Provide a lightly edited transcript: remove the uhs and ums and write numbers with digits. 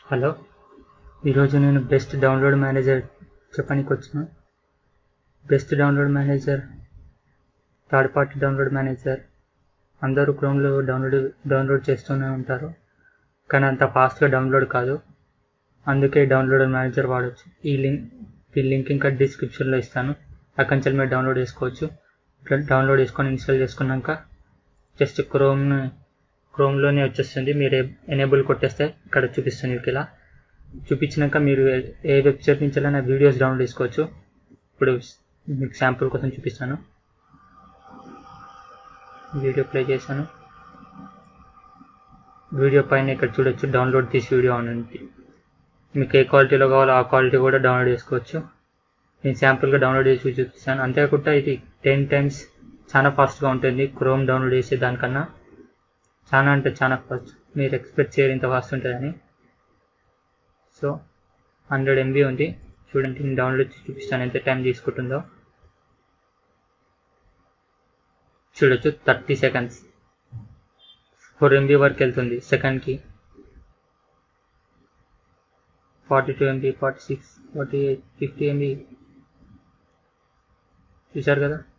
Hello, ఈరోజు నేను best download manager చెప్పడానికి వచ్చిన. Best download manager, third party download manager అందరూ క్రోమ్లో డౌన్లోడ్ చేస్తూనే ఉంటారు, కానీ అంత ఫాస్ట్గా డౌన్లోడ్ కాదు. అందుకే డౌన్లోడ్ మేనేజర్ వాడచ్చు. ఈ లింక్ ఇంకా డిస్క్రిప్షన్లో ఇస్తాను. అక్కడి నుంచి మీరు డౌన్లోడ్ చేసుకోవచ్చు. డౌన్లోడ్ చేసుకొని ఇన్స్టాల్ చేసుకున్నాక జస్ట్ క్రోమ్లోనే వచ్చేస్తుంది. మీరు ఎనేబుల్ కొట్టేస్తే ఇక్కడ చూపిస్తుంది. మీకు ఇలా చూపించినాక మీరు ఏ వెబ్సైట్ నుంచి అయినా వీడియోస్ డౌన్లోడ్ చేసుకోవచ్చు. ఇప్పుడు మీకు శాంపుల్ కోసం చూపిస్తాను. వీడియో ప్లే చేశాను. వీడియో పైన ఇక్కడ చూడొచ్చు డౌన్లోడ్ దిస్ వీడియో అని. మీకు ఏ క్వాలిటీలో కావాలో ఆ క్వాలిటీ కూడా డౌన్లోడ్ చేసుకోవచ్చు. నేను శాంపుల్గా డౌన్లోడ్ చేసి చూపిస్తాను. అంతేకాకుండా ఇది 10 times చాలా ఫాస్ట్గా ఉంటుంది క్రోమ్ డౌన్లోడ్ చేసే దానికన్నా. చాలా అంటే చాలా ఫాస్ట్. మీరు ఎక్స్పెక్ట్ చేయరు ఇంత ఫాస్ట్ ఉంటుందని. సో 100 MB ఉంది. చూడండి, నేను డౌన్లోడ్ చేసి చూపిస్తాను ఎంత టైం తీసుకుంటుందో. చూడొచ్చు 30 seconds, 4 MB వరకు వెళ్తుంది సెకండ్కి. 42 MB, 46, 48, 50 MB చూశారు కదా.